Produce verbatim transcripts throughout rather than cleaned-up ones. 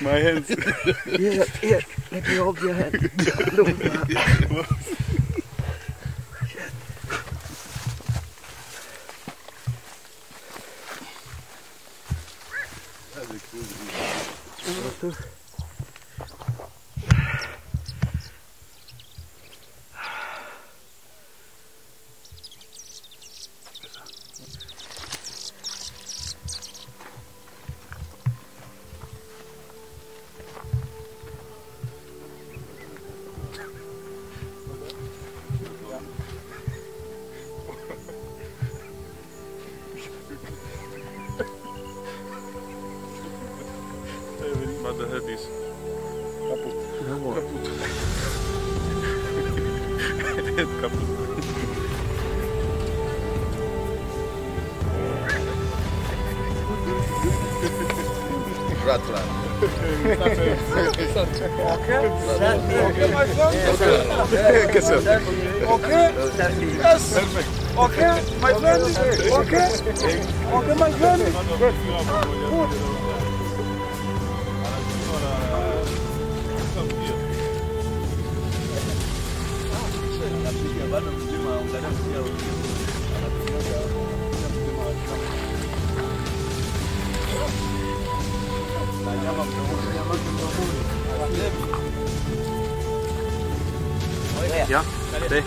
My hands. Here, here, let me hold your hand. But the head is kaput. Kaput. Head kaput. Gratulacje. Okay? Okay, my friend? Okay. Okay? Yes. Okay, my friend? Okay? Okay, my friend? Good. Ja, dej.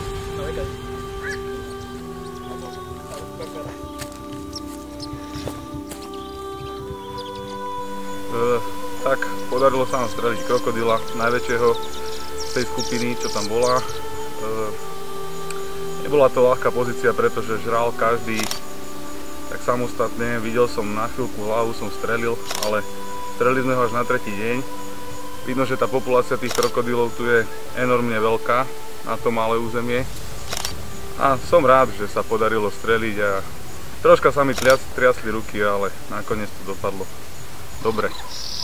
E, tak, podarilo sa nám streliť krokodila, najväčšieho z tej skupiny, čo tam bola. E, nebola to ľahká pozícia, pretože žral každý tak samostatne. Videl som na chvíľku hlavu, som strelil, ale strelili sme ho až na tretí deň. Vidno, že tá populácia tých krokodilov tu je enormne veľká na to malé územie. A som rád, že sa podarilo streliť a troška sa mi triasli ruky, ale nakoniec to dopadlo dobre.